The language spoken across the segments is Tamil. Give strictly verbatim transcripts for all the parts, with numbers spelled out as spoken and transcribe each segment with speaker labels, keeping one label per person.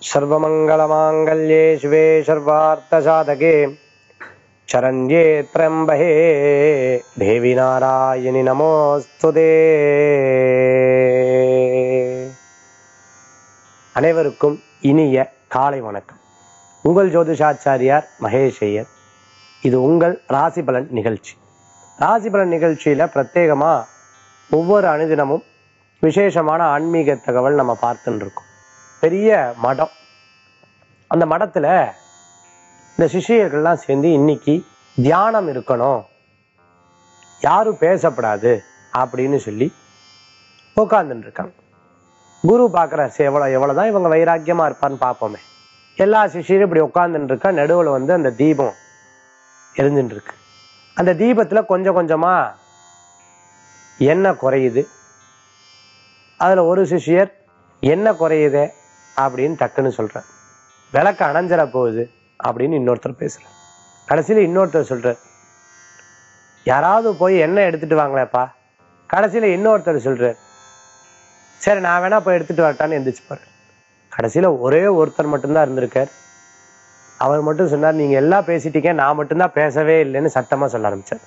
Speaker 1: सर्वमंगलमांगल्ये शिवे सर्वार्थसाधके शरण्ये त्र्यंबके देवी नारायणि நமோஸ்துதே. அனைவருக்கும் இனிய காலை வணக்கம். உங்கள் ஜோதிஷாச்சாரியார் மகேஷ் ஐயர். இது உங்கள் ராசி பலன் நிகழ்ச்சி. ராசி பலன் நிகழ்ச்சியில பிரத்யேகமா ஒவ்வொரு அனுதினமும் விசேஷமான ஆன்மீக தகவல் நம்ம பார்த்துட்டு இருக்கோம். பெரிய மடம், அந்த மடத்துல இந்த சிஷியர்கள்லாம் சேர்ந்து இன்னைக்கு தியானம் இருக்கணும், யாரும் பேசப்படாது அப்படின்னு சொல்லி உட்கார்ந்துட்டு இருக்காங்க. குரு பார்க்குறார், எவ்வளோ எவ்வளோதான் இவங்க வைராக்கியமா இருப்பான்னு பார்ப்போமே. எல்லா சிஷியரும் இப்படி உட்கார்ந்துட்டு இருக்கா. நடுவில் வந்து அந்த தீபம் எரிஞ்சுட்டு இருக்கு. அந்த தீபத்துல கொஞ்சம் கொஞ்சமா எண்ணெய் குறையுது. அதுல ஒரு சிஷியர் என்ன குறையுது அப்படின்னு டக்குன்னு சொல்றார். விளக்கு அணைஞ்சிட போகுது அப்படின்னு இன்னொருத்தர் பேசுறார். கடைசியில இன்னொருத்தர் சொல்றார், யாராவது போய் எண்ணெய் எடுத்துட்டு வாங்களேப்பா. கடைசியில இன்னொருத்தர் சொல்றார், சரி நான் வேணா போய் எடுத்துட்டு வரட்டான்னு எந்திரிச்சு போறார். கடைசியில ஒரே ஒருத்தர் மட்டும்தான் இருந்திருக்கார். அவர் மட்டும் சொன்னார், நீங்க எல்லாம் பேசிட்டீங்க, நான் மட்டும்தான் பேசவே இல்லைன்னு சத்தமா சொல்ல ஆரம்பிச்சார்.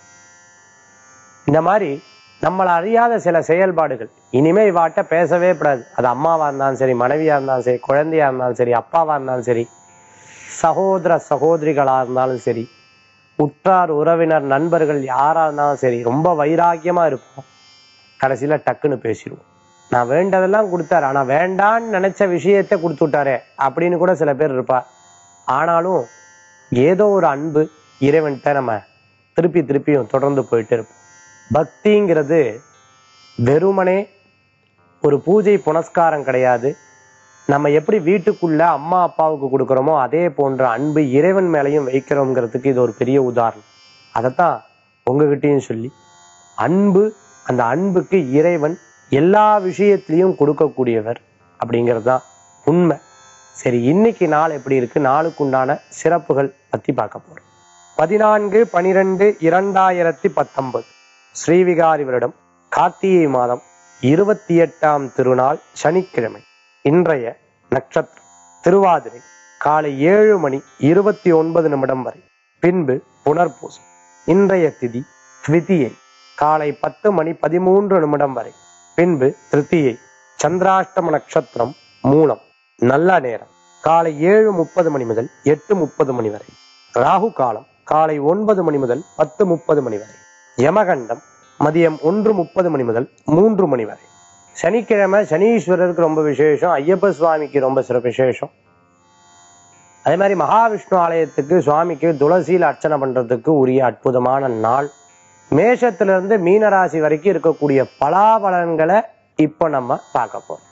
Speaker 1: இந்த மாதிரி நம்மளை அறியாத சில செயல்பாடுகள், இனிமே இவாட்ட பேசவே கூடாது. அது அம்மாவா இருந்தாலும் சரி, மனைவியா இருந்தாலும் சரி, குழந்தையா இருந்தாலும் சரி, அப்பாவா இருந்தாலும் சரி, சகோதர சகோதரிகளா இருந்தாலும் சரி, உற்றார் உறவினர் நண்பர்கள் யாரா இருந்தாலும் சரி, ரொம்ப வைராக்கியமா இருப்போம். கடைசியில டக்குன்னு பேசிடுவோம். நான் வேண்டதெல்லாம் கொடுத்தாரு, ஆனா வேண்டான்னு நினைச்ச விஷயத்த கொடுத்து விட்டாரே அப்படின்னு கூட சில பேர் இருப்பா. ஆனாலும் ஏதோ ஒரு அன்பு இறைவன்கிட்ட நம்ம திருப்பி திருப்பியும் தொடர்ந்து போயிட்டு இருப்போம். பக்திங்கிறது வெறுமனே ஒரு பூஜை புனஸ்காரம் கிடையாது. நம்ம எப்படி வீட்டுக்குள்ள அம்மா அப்பாவுக்கு கொடுக்குறோமோ அதே போன்ற அன்பு இறைவன் மேலையும் வைக்கிறோங்கிறதுக்கு இது ஒரு பெரிய உதாரணம். அதைத்தான் உங்ககிட்டையும் சொல்லி, அன்பு, அந்த அன்புக்கு இறைவன் எல்லா விஷயத்திலையும் கொடுக்கக்கூடியவர் அப்படிங்கிறது தான் உண்மை. சரி, இன்னைக்கு நாள் எப்படி இருக்கு, நாளுக்கு உண்டான சிறப்புகள் பத்தி பார்க்க போறோம். பதினான்கு பனிரெண்டு இரண்டாயிரத்தி பத்தொன்பது ஸ்ரீவிகாரி வருடம் கார்த்திகை மாதம் இருபத்தி எட்டாம் திருநாள் சனிக்கிழமை. இன்றைய நட்சத்திரம் திருவாதிரை. காலை ஏழு மணி இருபத்தி ஒன்பது நிமிடம் வரை, பின்பு புனர்பூசம். இன்றைய திதி த்விதியை. காலை பத்து மணி பதிமூன்று நிமிடம் வரை, பின்பு திருத்தியை. சந்திராஷ்டம நட்சத்திரம் மூலம். நல்ல நேரம் காலை ஏழு முப்பது மணி முதல் எட்டு முப்பது மணி வரை. ராகு காலம் காலை ஒன்பது மணி முதல் பத்து முப்பது மணி வரை. யமகண்டம் மதியம் ஒன்று முப்பது மணி முதல் மூன்று மணி வரை. சனிக்கிழமை சனீஸ்வரருக்கு ரொம்ப விசேஷம், ஐயப்ப சுவாமிக்கு ரொம்ப சிறப்பு விசேஷம். அதே மாதிரி மகாவிஷ்ணு ஆலயத்துக்கு சுவாமிக்கு துளசியில் அர்ச்சனை பண்றதுக்கு உரிய அற்புதமான நாள். மேஷத்திலிருந்து மீனராசி வரைக்கும் இருக்கக்கூடிய பலாபலன்களை இப்ப நம்ம பார்க்க போறோம்.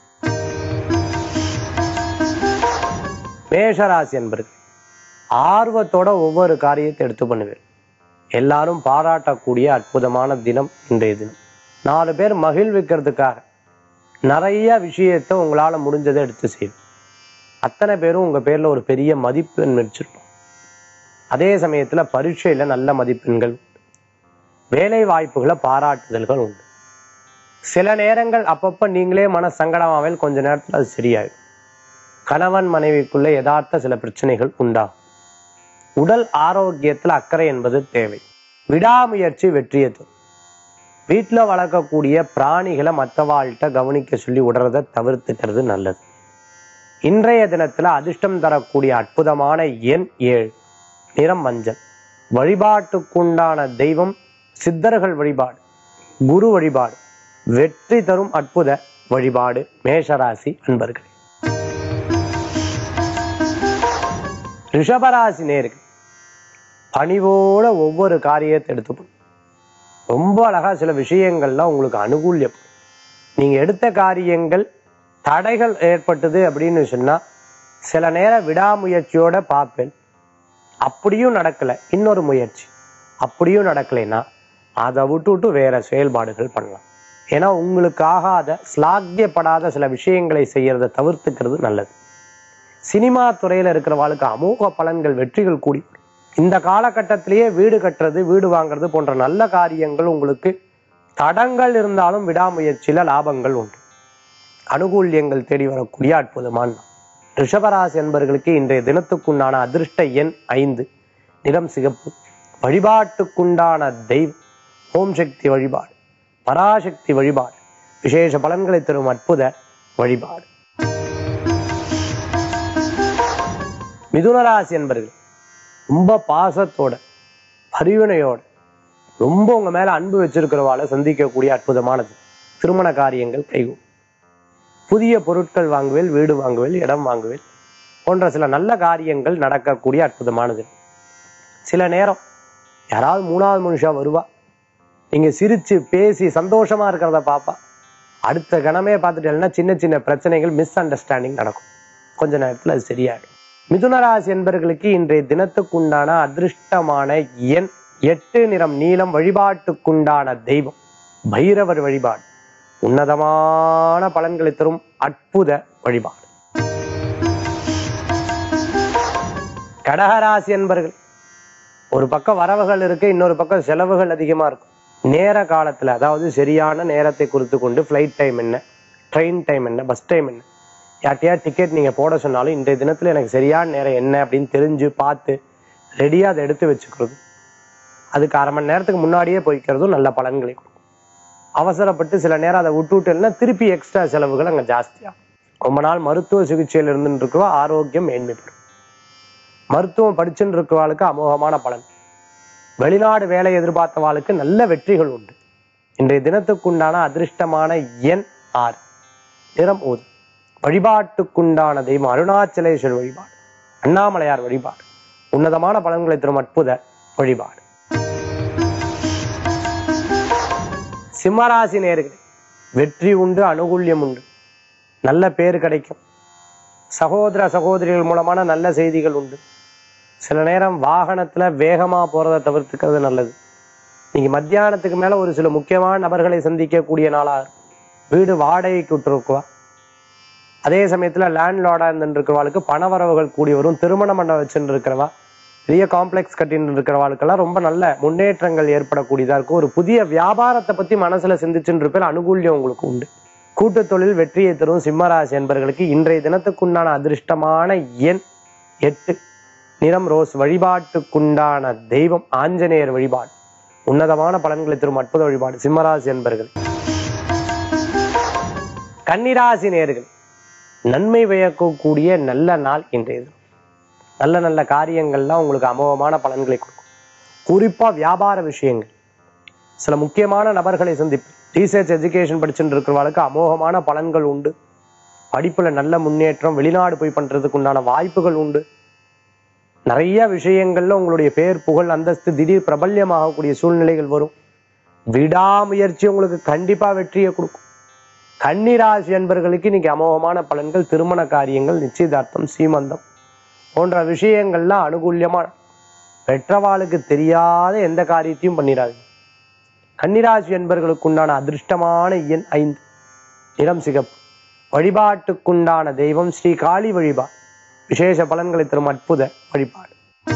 Speaker 1: மேஷராசி என்பது ஆர்வத்தோட ஒவ்வொரு காரியத்தை எடுத்து பண்ணுவேன். எல்லாரும் பாராட்டக்கூடிய அற்புதமான தினம் இன்றைய தினம். நாலு பேர் மகிழ்விக்கிறதுக்காக நிறைய விஷயத்தை உங்களால முடிஞ்சதை எடுத்து செய்யும். அத்தனை பேரும் உங்க பேர்ல ஒரு பெரிய மதிப்பெண் வச்சிருப்போம். அதே சமயத்துல பரீட்சையில நல்ல மதிப்பெண்கள், வேலை வாய்ப்புகளை பாராட்டுதல்கள் உண்டு. சில நேரங்கள் அப்பப்ப நீங்களே மன சங்கடமாவில் கொஞ்ச நேரத்துல அது சரியாயிடும். கணவன் மனைவிக்குள்ள யதார்த்த சில பிரச்சனைகள் உண்டாகும். உடல் ஆரோக்கியத்துல அக்கறை என்பது தேவை. விடாமுயற்சி வெற்றியை தரும். வீட்டுல வளர்க்கக்கூடிய பிராணிகளை மற்றவாழ்கிட்ட கவனிக்க சொல்லி விடுறத தவிர்த்துக்கிறது நல்லது. இன்றைய தினத்துல அதிர்ஷ்டம் தரக்கூடிய அற்புதமான எண் ஏழு, நிறம் மஞ்சள். வழிபாட்டுக்குண்டான தெய்வம் சித்தர்கள் வழிபாடு, குரு வழிபாடு, வெற்றி தரும் அற்புத வழிபாடு. மேஷராசி அன்பர்கள். ரிஷபராசி நேர்கள் பணிவோட ஒவ்வொரு காரியத்தை எடுத்துப்போம். ரொம்ப அழகா சில விஷயங்கள்லாம் உங்களுக்கு அனுகூல்யம். நீங்க எடுத்த காரியங்கள் தடைகள் ஏற்பட்டது அப்படின்னு சொன்னா சில நேரம் விடாமுயற்சியோட பார்ப்பேன். அப்படியும் நடக்கல, இன்னொரு முயற்சி. அப்படியும் நடக்கலைன்னா அதை விட்டு விட்டு வேற செயல்பாடுகள் பண்ணலாம். ஏன்னா உங்களுக்கு ஆகாத ஸ்லாக்கியப்படாத சில விஷயங்களை செய்யறதை தவிர்த்துக்கிறது நல்லது. சினிமா துறையில இருக்கிறவாளுக்கு அமோக பலன்கள், வெற்றிகள் கூடி. இந்த காலகட்டத்திலேயே வீடு கட்டுறது, வீடு வாங்குறது போன்ற நல்ல காரியங்கள் உங்களுக்கு தடங்கள் இருந்தாலும் விடாமுயற்சியில லாபங்கள் உண்டு. அனுகூல்யங்கள் தேடி வரக்கூடிய அற்புதமான ரிஷபராசி என்பவர்களுக்கு இன்றைய தினத்துக்குண்டான அதிர்ஷ்ட எண் ஐந்து, நிறம் சிகப்பு. வழிபாட்டுக்குண்டான தெய்வம் ஓம் சக்தி வழிபாடு, பராசக்தி வழிபாடு, விசேஷ பலன்களை தரும் அற்புத வழிபாடு. மிதுனராசி என்பவர்கள் ரொம்ப பாசத்தோட பரிவினையோட ரொம்ப உங்க மேல அன்பு வச்சிருக்கிறவாளை சந்திக்கக்கூடிய அற்புதமானது. திருமண காரியங்கள் கைகூடும். புதிய பொருட்கள் வாங்குவேல், வீடு வாங்குவேல், இடம் வாங்குவேல் போன்ற சில நல்ல காரியங்கள் நடக்கக்கூடிய அற்புதமானது. சில நேரம் யாராவது மூணாவது மனுஷா வருவா, நீங்க சிரிச்சு பேசி சந்தோஷமா இருக்கிறத பாப்பா, அடுத்த கணமே பார்த்துட்டேன்னா சின்ன சின்ன பிரச்சனைகள், மிஸ் அண்டர்ஸ்டாண்டிங் நடக்கும். கொஞ்ச நேரத்துல அது சரியாயிடும். மிதுனராசி என்பவர்களுக்கு இன்றைய தினத்துக்குண்டான அதிர்ஷ்டமான எண் எட்டு, நிறம் நீலம். வழிபாட்டுக்குண்டான தெய்வம் பைரவர் வழிபாடு, உன்னதமான பலன்களை தரும் அற்புத வழிபாடு. கடகராசி என்பவர்கள் ஒரு பக்கம் வரவுகள் இருக்கு, இன்னொரு பக்கம் செலவுகள் அதிகமா இருக்கும். நேர காலத்துல, அதாவது சரியான நேரத்தை குறித்து கொண்டு ஃபிளைட் டைம் என்ன, ட்ரெயின் டைம் என்ன, பஸ் டைம் என்ன, யார்ட்டையா டிக்கெட் நீங்க போட சொன்னாலும் இன்றைய தினத்துல எனக்கு சரியான நேரம் என்ன அப்படின்னு தெரிஞ்சு பார்த்து ரெடியா அதை எடுத்து வச்சுக்கிறது, அதுக்கு அரை மணி நேரத்துக்கு முன்னாடியே போய்க்கிறதும் நல்ல பலன்களை கொடுக்கும். அவசரப்பட்டு சில நேரம் அதை விட்டு விட்டுன்னா திருப்பி எக்ஸ்ட்ரா செலவுகள் அங்க ஜாஸ்தியா. ரொம்ப நாள் மருத்துவ சிகிச்சையில் இருந்துட்டு இருக்கவா ஆரோக்கியம் மேன்மைப்படும். மருத்துவம் படிச்சுட்டு இருக்கிறவாளுக்கு அமோகமான பலன். வெளிநாடு வேலை எதிர்பார்த்தவாளுக்கு நல்ல வெற்றிகள் உண்டு. இன்றைய தினத்துக்குண்டான அதிர்ஷ்டமான எண் ஆறு, நிறம் ஊது. வழிபாட்டுக்குண்டான தெய்வம் அருணாச்சலேஸ்வர் வழிபாடு, அண்ணாமலையார் வழிபாடு, உன்னதமான பலன்களை தரும் அற்புத வழிபாடு. சிம்மராசி நேயர்களே, வெற்றி உண்டு, அனுகூல்யம் உண்டு, நல்ல பேர் கிடைக்கும். சகோதர சகோதரிகள் மூலமான நல்ல செய்திகள் உண்டு. சில நேரம் வாகனத்துல வேகமா போறதை தவிர்த்துக்கிறது நல்லது. நீங்க மத்தியானத்துக்கு மேல ஒரு சில முக்கியமான நபர்களை சந்திக்கக்கூடிய நாளா. வீடு வாடகைக்கு விட்டுருக்குவா, அதே சமயத்துல லேண்ட்லார்டா இருந்துருக்கிறவாளுக்கு பண வரவுகள் கூடி வரும். திருமண மண்டபம் வச்சுட்டு இருக்கிறவா, பெரிய காம்ப்ளெக்ஸ் கட்டின்னு இருக்கிறவாளுக்கெல்லாம் ரொம்ப நல்ல முன்னேற்றங்கள் ஏற்படக்கூடியதா இருக்கும். ஒரு புதிய வியாபாரத்தை பத்தி மனசுல சிந்திச்சுட்டு இருப்பேன், அனுகூல்யம் உங்களுக்கு உண்டு. கூட்டு தொழில் வெற்றியை தரும் சிம்மராசி என்பவர்களுக்கு இன்றைய தினத்துக்குண்டான அதிர்ஷ்டமான எண் எட்டு, நிறம் ரோஸ். வழிபாட்டுக்குண்டான தெய்வம் ஆஞ்சநேயர் வழிபாடு, உன்னதமான பலன்களை தரும் அற்புத வழிபாடு. சிம்மராசி என்பவர்கள். கன்னிராசி நேயர்கள், நன்மை பயக்கக்கூடிய நல்ல நாள் இன்றைய தினம். நல்ல நல்ல காரியங்கள்லாம் உங்களுக்கு அமோகமான பலன்களை கொடுக்கும். குறிப்பா வியாபார விஷயங்கள், சில முக்கியமான நபர்களை சந்திப்பு, ரீசர்ச் எஜுகேஷன் படிச்சுட்டு இருக்கிறவங்களுக்கு அமோகமான பலன்கள் உண்டு. படிப்புல நல்ல முன்னேற்றம், வெளிநாடு போய் பண்றதுக்கு உண்டான வாய்ப்புகள் உண்டு. நிறைய விஷயங்கள்ல உங்களுடைய பேர் புகழ் அந்தஸ்து திடீர் பிரபல்யமாகக்கூடிய சூழ்நிலைகள் வரும். விடாமுயற்சி உங்களுக்கு கண்டிப்பா வெற்றியை கொடுக்கும். கன்னிராசி என்பவர்களுக்கு இன்னைக்கு அமோகமான பலன்கள். திருமண காரியங்கள், நிச்சயதார்த்தம், சீமந்தம் போன்ற விஷயங்கள்லாம் அனுகூல்யமா. பெற்றவாளுக்கு தெரியாத எந்த காரியத்தையும் பண்ணிடாது. கன்னிராசி என்பவர்களுக்கு உண்டான அதிர்ஷ்டமான எண் ஐந்து, நிறம் சிகப்பு. வழிபாட்டுக்குண்டான தெய்வம் ஸ்ரீ காளி வழிபாடு, விசேஷ பலன்களை தரும் அற்புத வழிபாடு.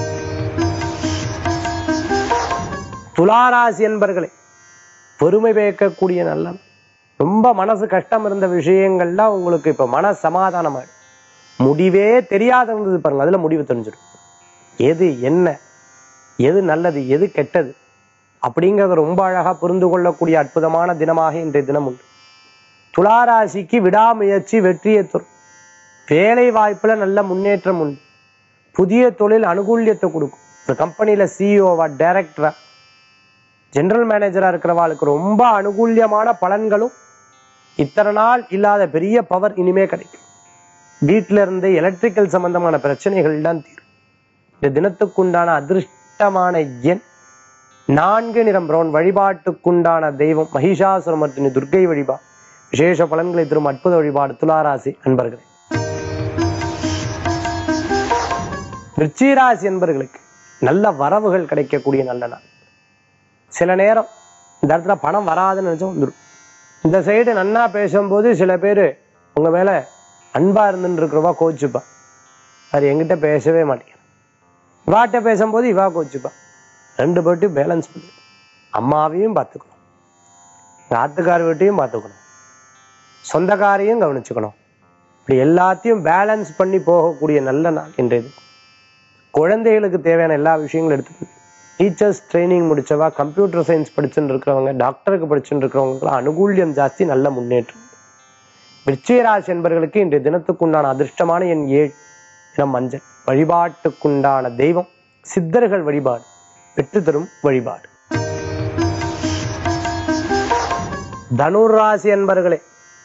Speaker 1: துளாராசி என்பவர்களை பொறுமை பேக்கக்கூடிய நல்ல, ரொம்ப மனசு கஷ்டம் இருந்த விஷயங்கள்லாம் உங்களுக்கு இப்ப மன சமாதானம் ஆயிடும். முடிவே தெரியாத இருந்தது பாருங்க, அதுல முடிவு தெரிஞ்சிடும். எது என்ன, எது நல்லது, எது கெட்டது அப்படிங்கறத ரொம்ப அழகா புரிந்து கொள்ளக்கூடிய அற்புதமான தினமாக இன்றைய தினம் உண்டு. துளாராசிக்கு விடாமுயற்சி வெற்றியை தரும். வேலை வாய்ப்புல நல்ல முன்னேற்றம் உண்டு. புதிய தொழில் அனுகூல்யத்தை கொடுக்கும். ஒரு கம்பெனியில சிஇஓவா, டைரக்டரா, ஜெனரல் மேனேஜரா இருக்கிறவாளுக்கு ரொம்ப அனுகூல்யமான பலன்களும், இத்தனை நாள் இல்லாத பெரிய பவர் இனிமே கிடைக்கும். வீட்டில இருந்து எலக்ட்ரிக்கல் சம்பந்தமான பிரச்சனைகள் தான் தீரும். இந்த தினத்துக்குண்டான அதிர்ஷ்டமான எண் நான்கு, நிறம் பிரவுன். வழிபாட்டுக்குண்டான தெய்வம் மகிஷாசுரமர்த்தினி துர்க்கை வழிபாடு, விசேஷ பலன்களை தரும் அற்புத வழிபாடு. துளாராசி அன்பர்களே. விருச்சிகராசி என்பவர்களுக்கு நல்ல வரவுகள் கிடைக்கக்கூடிய நல்ல நாள். சில நேரம் இந்த இடத்துல பணம் வராதுன்னு நினைச்சா வந்துடும். இந்த சைடு நன்னா பேசும்போது சில பேரு உங்க மேல அன்பா இருந்துட்டு இருக்கிறவா கோச்சுப்பா, அது எங்கிட்ட பேசவே மாட்டேங்கிறேன். இவாட்ட பேசும்போது இவா கோச்சுப்பா. ரெண்டு பேர்ட்டையும் பேலன்ஸ் பண்ணி அம்மாவையும் பார்த்துக்கணும், ஆத்துக்கார வீட்டையும் பார்த்துக்கணும், சொந்தக்காரையும் கவனிச்சுக்கணும், இப்படி எல்லாத்தையும் பேலன்ஸ் பண்ணி போகக்கூடிய நல்ல நாள் இன்றையது. குழந்தைகளுக்கு தேவையான எல்லா விஷயங்களும் எடுத்து டீச்சர்ஸ் ட்ரைனிங் முடிச்சவா, கம்ப்யூட்டர் சயின்ஸ் படிச்சுட்டு இருக்கிறவங்க, டாக்டருக்கு படிச்சுட்டு இருக்கிறவங்களுக்குலாம் அனுகூல்யம் ஜாஸ்தி, நல்ல முன்னேற்றம். விருச்சிகராசி என்பவர்களுக்கு இன்றைய தினத்துக்குண்டான அதிர்ஷ்டமான என் ஏழு, இனம் மஞ்சள். வழிபாட்டுக்குண்டான தெய்வம் சித்தர்கள் வழிபாடு, வெற்றி தரும் வழிபாடு. தனுர் ராசி என்பவர்களே,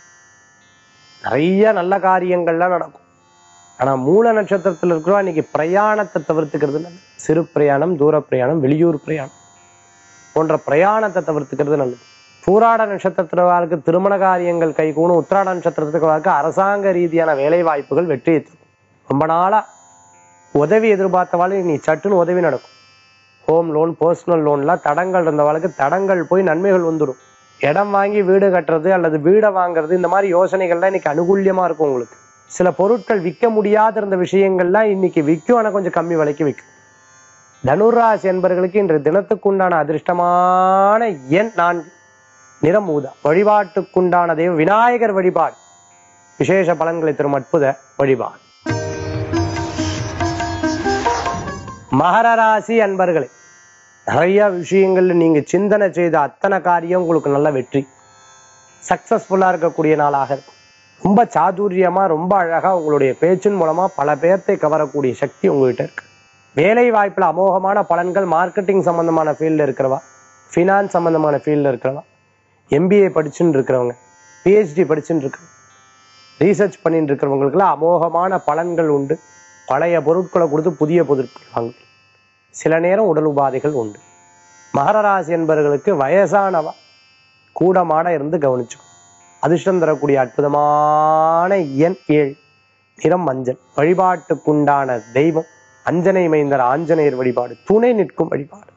Speaker 1: நிறைய நல்ல காரியங்கள்லாம் நடக்கும். ஆனா மூல நட்சத்திரத்தில் இருக்கிறோம் இன்னைக்கு பிரயாணத்தை தவிர்த்துக்கிறது நல்லது. சிறு பிரயாணம், தூர பிரயாணம், வெளியூர் பிரயாணம் போன்ற பிரயாணத்தை தவிர்த்துக்கிறது நல்லது. பூராட நட்சத்திரத்துக்கு திருமண காரியங்கள் கைகூடும். உத்திராட நட்சத்திரத்துக்கு அரசாங்க ரீதியான வேலை வாய்ப்புகள் வெற்றியை தரும். ரொம்ப நாளா உதவி எதிர்பார்த்தவாள் நீ சட்டுன்னு உதவி நடக்கும். ஹோம் லோன், பர்சனல் லோன்லாம் தடங்கள் இருந்தவாளுக்கு தடங்கள் போய் நன்மைகள் வந்துடும். இடம் வாங்கி வீடு கட்டுறது அல்லது வீடை வாங்குறது, இந்த மாதிரி யோசனைகள்லாம் இன்னைக்கு அனுகூல்யமா இருக்கும். உங்களுக்கு சில பொருட்கள் விற்க முடியாத இருந்த விஷயங்கள்லாம் இன்னைக்கு விற்கும், ஆனா கொஞ்சம் கம்மி விலைக்கு விற்கும். தனுராசி என்பவர்களுக்கு இன்று தினத்துக்குண்டான அதிர்ஷ்டமான எண் நான்கு, நிறம் ஊதா. வழிபாட்டுக்குண்டான தெய்வம் விநாயகர் வழிபாடு, விசேஷ பலன்களை தரும் அற்புத வழிபாடு. மகர ராசி அன்பர்களே, நிறைய விஷயங்கள்ல நீங்க சிந்தனை செய்த அத்தனை காரியம் உங்களுக்கு நல்ல வெற்றி, சக்சஸ்ஃபுல்லா இருக்கக்கூடிய நாளாக இருக்கும். ரொம்ப சாதுரியமா, ரொம்ப அழகா உங்களுடைய பேச்சின் மூலமா பல பேர்த்தை கவரக்கூடிய சக்தி உங்ககிட்ட இருக்கு. வேலை வாய்ப்புல அமோகமான பலன்கள். மார்க்கெட்டிங் சம்பந்தமான ஃபீல்ட்ல இருக்கிறவா, ஃபினான்ஸ் சம்பந்தமான ஃபீல்ட்ல இருக்கிறவா, எம்பிஏ படிச்சுட்டு இருக்கிறவங்க, பிஹெச்டி படிச்சுட்டு இருக்கிறவங்க, ரீசர்ச் பண்ணிட்டு இருக்கிறவங்களுக்குலாம் அமோகமான பலன்கள் உண்டு. பழைய பொருட்களை கொடுத்து புதிய பொருட்கள் வாங்க. சில நேரம் உடல் உபாதைகள் உண்டு. மகர ராசி என்பவர்களுக்கு வயசானவா கூட மாட இருந்து கவனிச்சு. அதிர்ஷ்டம் தரக்கூடிய அற்புதமான எண் ஏழு, நிறம் மஞ்சள். வழிபாட்டுக்குண்டான தெய்வம் அஞ்சனை மைந்தர் ஆஞ்சநேயர் வழிபாடு, துணை நிற்கும் வழிபாடு.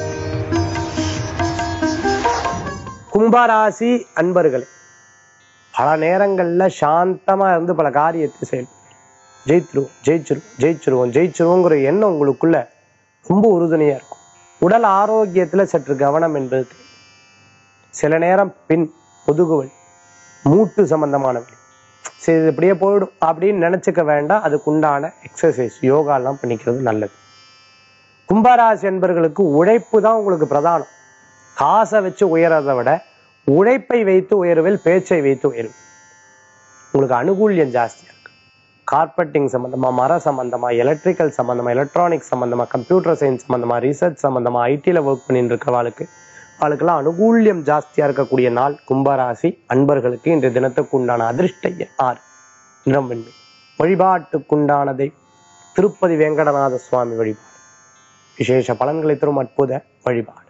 Speaker 1: கும்பராசி அன்பர்களே, பல நேரங்கள்ல சாந்தமா இருந்து பல காரியத்தை செயல்படுத்தும். ஜெயிச்சிருவோம் ஜெயிச்சிருவோம் ஜெயிச்சிருவோம் ஜெயிச்சிருவோங்கிற எண்ணம் உங்களுக்குள்ள ரொம்ப உறுதுணையா இருக்கும். உடல் ஆரோக்கியத்துல சற்று கவனம் என்பது. சில நேரம் பின் முதுகுவலி, மூட்டு சம்பந்தமான வலி, சரி இது இப்படியே போயிடும் அப்படின்னு நினைச்சுக்க வேண்டாம். அதுக்குண்டான எக்ஸசைஸ், யோகா எல்லாம் பண்ணிக்கிறது நல்லது. கும்பராசி என்பவர்களுக்கு உழைப்பு தான் உங்களுக்கு பிரதானம். காசை வச்சு உயர்றதை விட உழைப்பை வைத்து உயர்வில், பேச்சை வைத்து உயர்வு. உங்களுக்கு அனுகூல்யம் ஜாஸ்தியா இருக்கு. கார்பெட்டிங் சம்பந்தமா, மர சம்பந்தமா, எலக்ட்ரிக்கல் சம்பந்தமா, எலக்ட்ரானிக் சம்பந்தமா, கம்ப்யூட்டர் சயின்ஸ் சம்பந்தமா, ரிசர்ச் சம்பந்தமா, ஐடில ஒர்க் பண்ணிட்டு இருக்கிறவாளுக்கு அவளுக்கெல்லாம் அனுகூல்யம் ஜாஸ்தியா இருக்கக்கூடிய நாள் கும்பராசி அன்பர்களுக்கு. இன்றைய தினத்துக்கு உண்டான அதிர்ஷ்ட ஆறு, நிறம் வெண்மை. வழிபாட்டுக்குண்டானதை திருப்பதி வெங்கடநாத சுவாமி வழிபாடு, விசேஷ பலன்களை தரும் அற்புத வழிபாடு.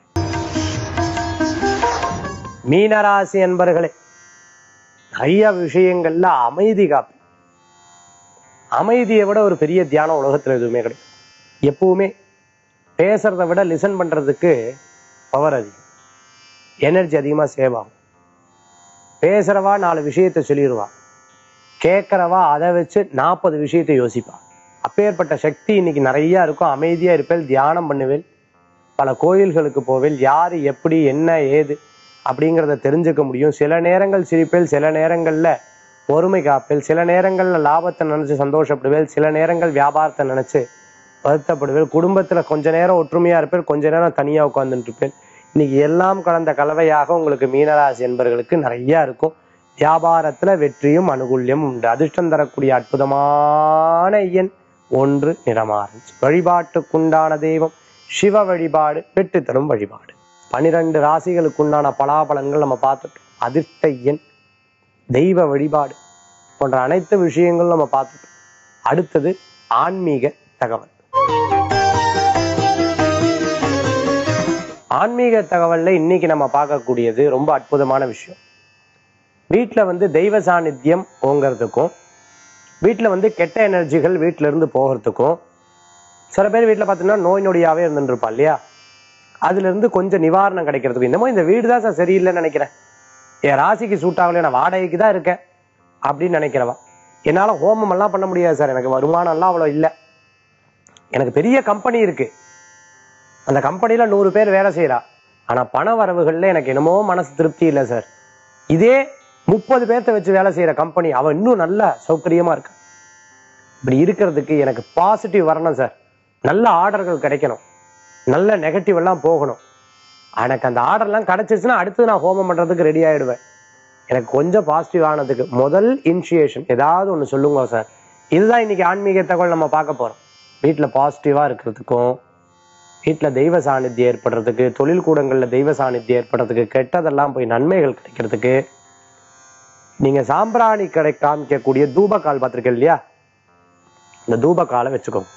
Speaker 1: மீனராசி என்பர்களே, நிறைய விஷயங்கள்ல அமைதி காப்பு. அமைதியை விட ஒரு பெரிய தியானம் உலகத்துல எதுவுமே கிடையாது. எப்பவுமே பேசுறதை விட லிசன் பண்றதுக்கு பவர் அதிகம், எனர்ஜி அதிகமா சேவ் ஆகும். பேசுறவா நாலு விஷயத்தை சொல்லிடுவா, கேட்கறவா அதை வச்சு நாற்பது விஷயத்தை யோசிப்பா. அப்பேற்பட்ட சக்தி இன்னைக்கு நிறைய இருக்கும். அமைதியா இருப்பேன், தியானம் பண்ணுவேன், பல கோயில்களுக்கு போவேன், யாரு எப்படி என்ன ஏது அப்படிங்கிறத தெரிஞ்சுக்க முடியும். சில நேரங்கள் சிரிப்பேல், சில நேரங்கள்ல பொறுமை காப்பேல், சில நேரங்கள்ல லாபத்தை நினைச்சு சந்தோஷப்படுவேன், சில நேரங்கள் வியாபாரத்தை நினைச்சு வருத்தப்படுவேன். குடும்பத்துல கொஞ்ச நேரம் ஒற்றுமையா இருப்பேன், கொஞ்ச நேரம் தனியா உட்கார்ந்துட்டு இருப்பேன். இன்னைக்கு எல்லாம் கலந்த கலவையாக உங்களுக்கு மீனராசி என்பவர்களுக்கு நிறைய இருக்கும். வியாபாரத்துல வெற்றியும் அனுகூல்யம் உண்டு. அதிர்ஷ்டம் தரக்கூடிய அற்புதமான எண் ஒன்று, நிறம் ஆரஞ்சு. வழிபாட்டுக்குண்டான தெய்வம் சிவ வழிபாடு, வெற்றி தரும் வழிபாடு. பனிரெண்டு ராசிகளுக்குண்டான பலாபலன்கள் நம்ம பார்த்துட்டோம். அதிர்ஷ்ட எண், தெய்வ வழிபாடு போன்ற அனைத்து விஷயங்களும் நம்ம பார்த்துட்டோம். அடுத்தது ஆன்மீக தகவல். ஆன்மீக தகவல்ல இன்னைக்கு நம்ம பார்க்கக்கூடியது ரொம்ப அற்புதமான விஷயம். வீட்டுல வந்து தெய்வ சாநித்தியம் ஓங்கிறதுக்கும், வீட்டுல வந்து கெட்ட எனர்ஜிகள் வீட்டுல இருந்து போகிறதுக்கும், சில பேர் வீட்டுல பார்த்தீங்கன்னா நோய் நொடியாவே இருந்துட்டு இருப்பா இல்லையா, அதுல இருந்து கொஞ்சம் நிவாரணம் கிடைக்கிறதுக்கு, இந்த மாதிரி இந்த வீடு தான் சார் சரியில்லைன்னு நினைக்கிறேன், என் ராசிக்கு சூட் ஆகலையே, நான் வாடகைக்கு தான் இருக்கேன் அப்படின்னு நினைக்கிறவா, என்னால ஹோமம் எல்லாம் பண்ண முடியாது சார், எனக்கு வருமானம் எல்லாம் அவ்வளோ இல்லை, எனக்கு பெரிய கம்பெனி இருக்கு, அந்த கம்பெனில நூறு பேர் வேலை செய்யறா, ஆனா பண வரவுகள்ல எனக்கு என்னமோ மனசு திருப்தி இல்லை சார், இதே முப்பது பேர்த்த வச்சு வேலை செய்யற கம்பெனி, அவன் இன்னும் நல்ல சௌகரியமா இருக்கு. இப்படி இருக்கிறதுக்கு எனக்கு பாசிட்டிவ் வரணும் சார், நல்ல ஆர்டர்கள் கிடைக்கணும், நல்ல நெகட்டிவ் எல்லாம் போகணும். எனக்கு அந்த ஆர்டர் எல்லாம் கிடைச்சிருச்சுன்னா அடுத்து நான் ஹோமம் பண்றதுக்கு ரெடி ஆயிடுவேன். எனக்கு கொஞ்சம் பாசிட்டிவ் ஆனதுக்கு முதல் இனிஷியேஷன் ஏதாவது ஒண்ணு சொல்லுங்க சார். இதுதான் இன்னைக்கு ஆன்மீக தகவல் நம்ம பார்க்க போறோம். வீட்டுல பாசிட்டிவா இருக்கிறதுக்கும், வீட்டுல தெய்வ சாநித்தியம் ஏற்படுறதுக்கு, தொழில் கூடங்கள்ல தெய்வ சாநித்தியம் ஏற்படுறதுக்கு, கெட்டதெல்லாம் போய் நன்மைகள் கிடைக்கிறதுக்கு, நீங்க சாம்பிராணி கடை காமிக்கக்கூடிய தூபக்கால் பார்த்திருக்கீங்க இல்லையா, இந்த தூபக்காலை வச்சுக்கோங்க.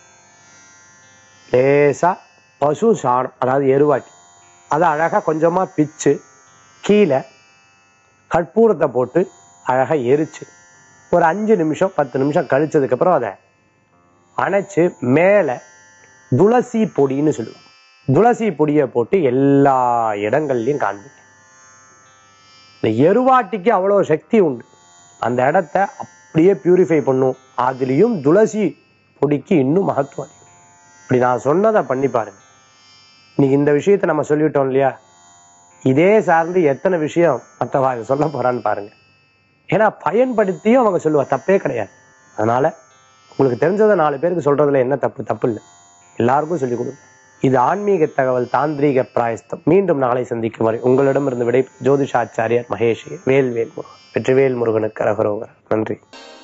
Speaker 1: லேசா பசு சாணம், அதாவது எருவாட்டி, அதை அழகா கொஞ்சமா பிச்சு கீழே கற்பூரத்தை போட்டு அழகா எரிச்சு ஒரு அஞ்சு நிமிஷம் பத்து நிமிஷம் கழிச்சதுக்கு அப்புறம் அதை அணைச்சு மேல துளசி பொடின்னு சொல்லுவாங்க, துளசி பொடியை போட்டு எல்லா இடங்கள்லயும் காண்பிங்க. இந்த எருவாட்டிக்கு அவ்வளவு சக்தி உண்டு, அந்த இடத்த அப்படியே பியூரிஃபை பண்ணும். அதுலயும் துளசி பொடிக்கு இன்னும் மகத்துவம். இப்படி நான் சொன்னதை பண்ணி பாருங்க. இன்னைக்கு இந்த விஷயத்த நம்ம சொல்லிவிட்டோம் இல்லையா, இதே சார்ந்து எத்தனை விஷயம் மற்றவா சொல்ல போறான்னு பாருங்க. ஏன்னா பயன்படுத்தியும் அவங்க சொல்லுவா, தப்பே கிடையாது. அதனால உங்களுக்கு தெரிஞ்சதை நாலு பேருக்கு சொல்றதுல என்ன தப்பு? தப்பு இல்லை, எல்லாருக்கும் சொல்லிக் கொடுங்க. இது ஆன்மீக தகவல் தாந்திரீக பிராயஸ்தம். மீண்டும் நாளை சந்திக்கும் வரை உங்களிடமிருந்து விடை ஜோதிஷாச்சாரியார் மகேஷ். வேல்வேல் முருகன். வெற்றிவேல் முருகனுக்கு அரகரோகர். நன்றி.